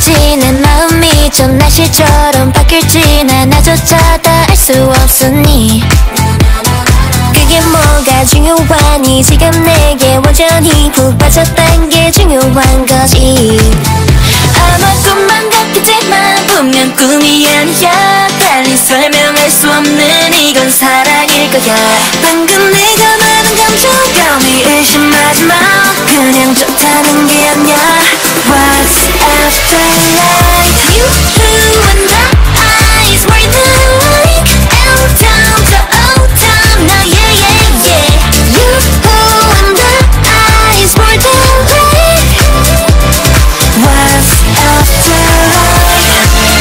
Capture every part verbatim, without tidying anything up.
바뀔지 내 마음이 좀 날씨처럼 바뀔지 난 나조차도 알 수 없으니 그게 뭐가 중요하니 지금 내게 완전히 푹 빠졌단 게 중요한 거지 아마 꿈만 같겠지만 분명 꿈이 아니야 달리 설명할 수 없는 이건 사랑일 거야 방금 내가 말한 감정감이 의심하지 마 그냥 좋다는 게 아니야 What's after like You and the eyes were the like L down to O down now yeah yeah yeah You and the eyes were the like What's after like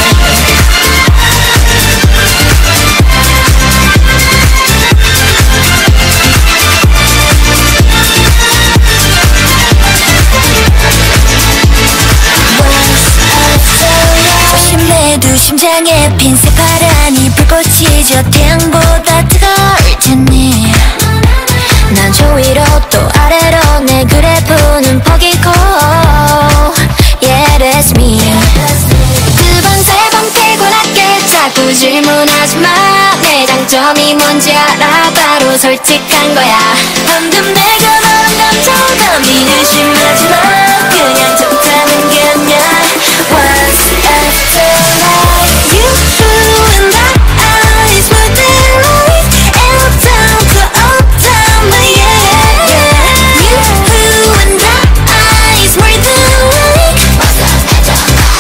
두 심장에 핀 새파란이 불꽃이 저 태양보다 뜨거울 테니 난 저 위로 또 아래로 내 그래프는 퍼기고 Yeah that's me 두 번 세 번 피곤하게 자꾸 질문하지 마 내 장점이 뭔지 알아 바로 솔직한 거야 방금 내가 말한 감정감이 의심하지 마 그냥 좋다는 게 아니야 What's after like You and the eyes were there like L down to O down yeah yeah You and the eyes were there like What's after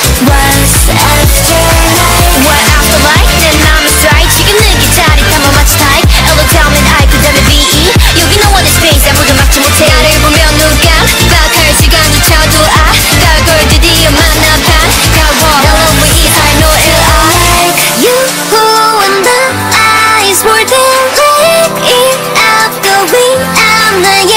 like What after like 내 맘은 strike 지금 느끼 짜릿함은 마치 type L down and I 그 다음에 B E 여기 no one is space 아무도 막지 못해 나를 보면 눈 깜빡할 시간조차도 아까울 걸 드디어 만나 반가워 널 너무 이상해 no L I You and the eyes were there like it out going out 나